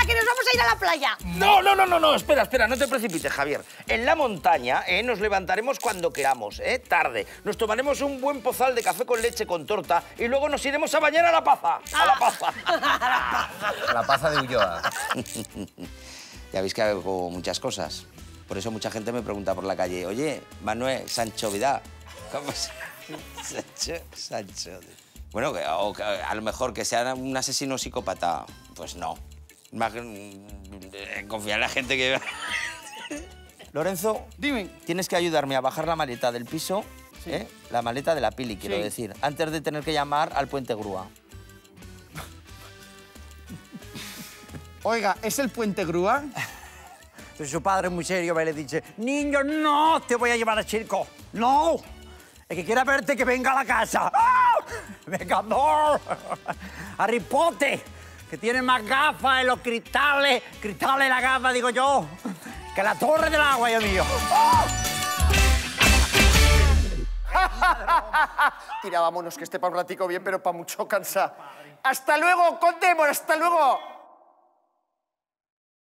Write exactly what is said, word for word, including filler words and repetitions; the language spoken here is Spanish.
que nos vamos a ir a la playa. No, no, no, no, no, espera, espera, no te precipites, Javier. En la montaña eh, nos levantaremos cuando queramos, ¿eh? Tarde. Nos tomaremos un buen pozal de café con leche con torta y luego nos iremos a bañar a la Paza. A la Paza. A la Paza de Ulloa. Ya veis que hago muchas cosas. Por eso mucha gente me pregunta por la calle, oye, Manuel Sancho Vidal, ¿cómo se Sancho, Sancho. Bueno, que, o, que a lo mejor que sea un asesino psicópata, pues no. Más eh, confiar en la gente que... Lorenzo, dime. Tienes que ayudarme a bajar la maleta del piso, Sí. ¿eh? La maleta de la Pili, quiero Sí. decir, antes de tener que llamar al puente grúa. Oiga, ¿es el puente grúa? Entonces su padre muy serio va y le dice, niño, no te voy a llevar al circo. No, el que quiera verte que venga a la casa. ¡Ah! Venga, no. Harry Potter, que tiene más gafas en los cristales, cristales en la gafa, digo yo, que la torre del agua, Dios mío. ¡Ah! Tira, vámonos, que esté para un ratico bien, pero para mucho cansa. ¡Hasta luego, Conde! ¡Hasta luego!